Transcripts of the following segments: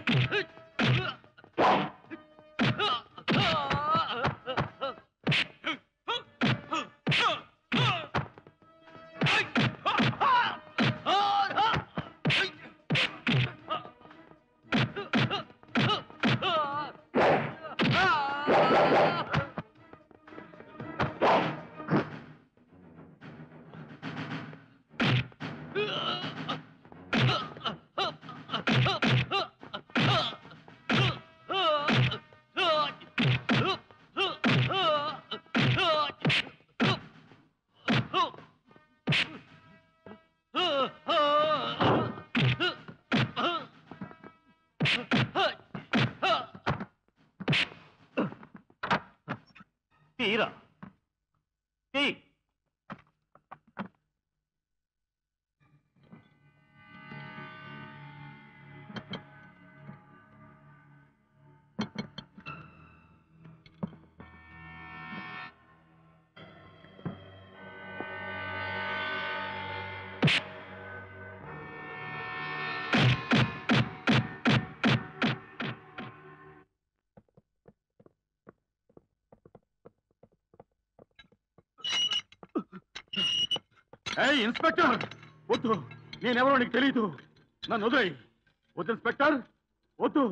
Inspector వద్దు, నేనెవరో నీకు తెలీదు, నన్ను వదిలేయి. వద్దు ఇన్స్పెక్టర్, వద్దు.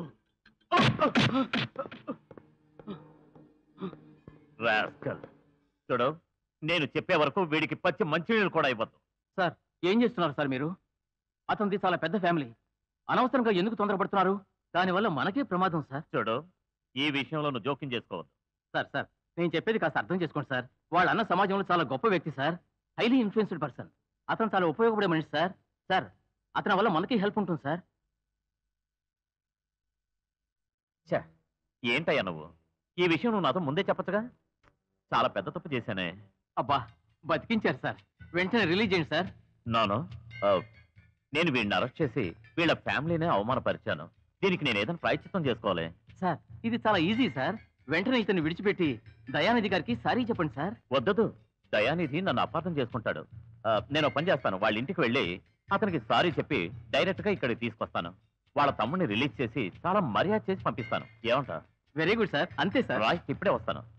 చూడు, నేను చెప్పే వరకు వీడికి పచ్చి మంచినీళ్ళు కూడా ఇవ్వద్దు. సార్, ఏం చేస్తున్నారు సార్ మీరు? అతనిది చాలా పెద్ద ఫ్యామిలీ, అనవసరంగా ఎందుకు తొందరపడుతున్నారు? దానివల్ల మనకే ప్రమాదం సార్. చూడు, ఈ విషయంలో నువ్వు జోక్యం చేసుకోవద్దు. సార్ నేను చెప్పేది కాస్త అర్థం చేసుకోండి సార్. వాళ్ళ అన్న సమాజంలో చాలా గొప్ప వ్యక్తి సార్, హైలీ ఇన్ఫ్లుయెన్స్డ్ పర్సన్. అతను చాలా ఉపయోగపడే మనిషి సార్. సార్, అతని వల్ల మనకి హెల్ప్ ఉంటుంది సార్. ఏంటయ్యా నువ్వు? ఈ విషయం నువ్వు నాతో ముందే చెప్పచ్చుగా. చాలా పెద్ద తప్పు చేశానే. అబ్బా, బతికించారు సార్. వెంటనే రిలీజ్ చేయండి సార్. నేను వీడిని అరెస్ట్ చేసి వీళ్ళ ఫ్యామిలీనే అవమానపరిచాను. దీనికి నేను ఏదైనా ప్రాయశ్చిత్తం చేసుకోవాలి. సార్, ఇది చాలా ఈజీ సార్. వెంటనే ఇతన్ని విడిచిపెట్టి దయానిధి గారికి సారీ చెప్పండి సార్. వద్దదు, దయానిధి నన్ను అపార్థం చేసుకుంటాడు. నేను పని చేస్తాను, వాళ్ళ ఇంటికి వెళ్ళి అతనికి సారీ చెప్పి డైరెక్ట్ గా ఇక్కడికి తీసుకొస్తాను. వాళ్ళ తమ్ముడిని రిలీజ్ చేసి చాలా మర్యాద చేసి పంపిస్తాను. ఏమంటా? Very good sir. అంతే సార్. ఇప్పుడే వస్తాను.